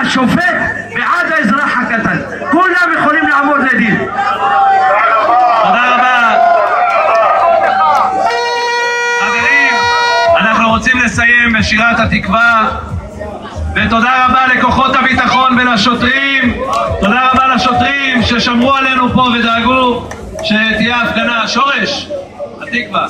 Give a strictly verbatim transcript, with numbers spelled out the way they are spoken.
השופט בעד האזרח הקטן. כולם יכולים לעמוד לדין. תודה רבה. חברים, אנחנו רוצים לסיים בשירת התקווה, ותודה רבה לכוחות הביטחון ולשוטרים. תודה רבה לשוטרים ששמרו עלינו פה ודאגו שתהיה הפגנה. שורש התקווה.